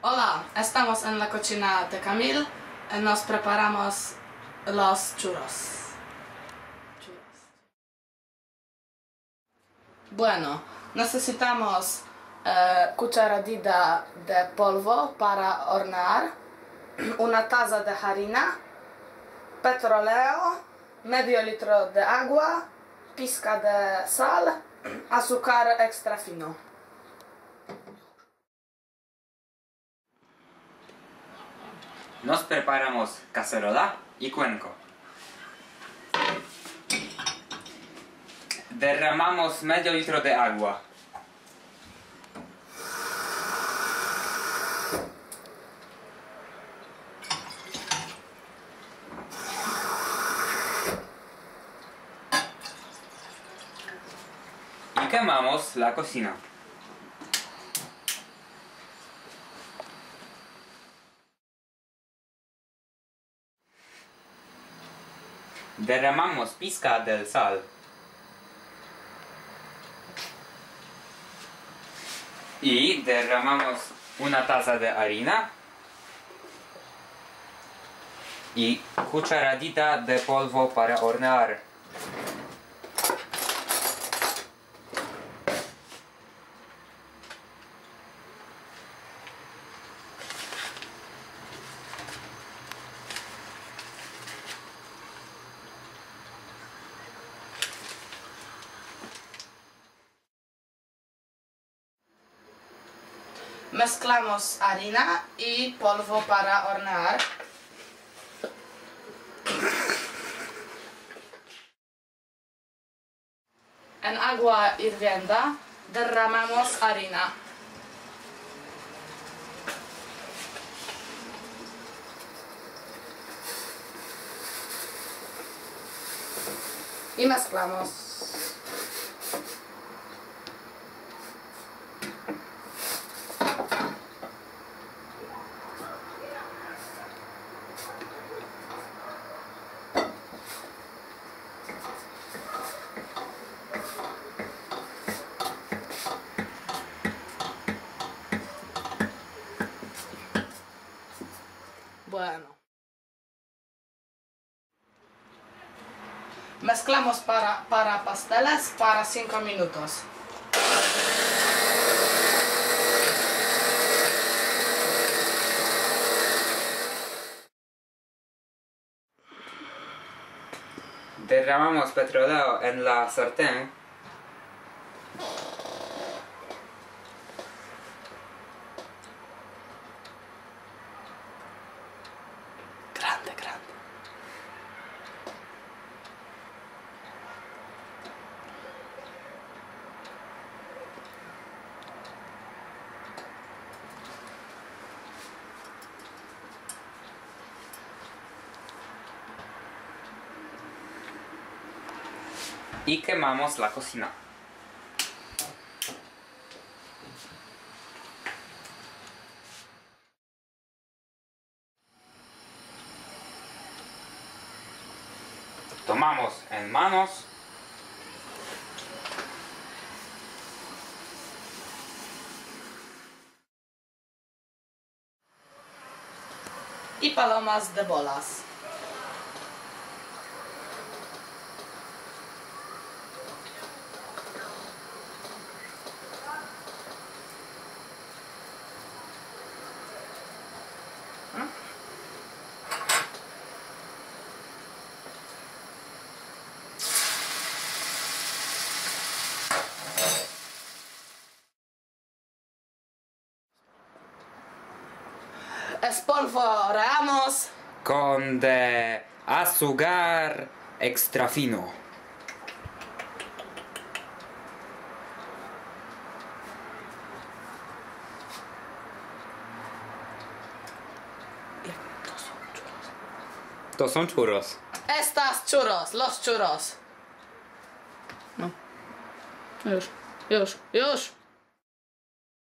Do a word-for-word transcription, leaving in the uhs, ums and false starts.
Hola, estamos en la cocina de Camil y nos preparamos los churros. churros. Bueno, necesitamos eh, cucharadita de polvo para hornear, una taza de harina, petróleo, medio litro de agua, pizca de sal, azúcar extra fino. Nos preparamos cacerola y cuenco. Derramamos medio litro de agua. Y quemamos la cocina. Derramamos pizca del sal. Y derramamos una taza de harina. Y cucharadita de polvo para hornear. Mezclamos harina y polvo para hornear. En agua hirviendo derramamos harina. Y mezclamos. Bueno. Mezclamos para, para pasteles para cinco minutos. Derramamos petróleo en la sartén. Grande, grande. Y quemamos la cocina. Tomamos en manos. Y palomas de bolas. Espolvoreamos Con de azúcar extra fino. Estos son churros. Estas churros, los churros. No. Już, już, już.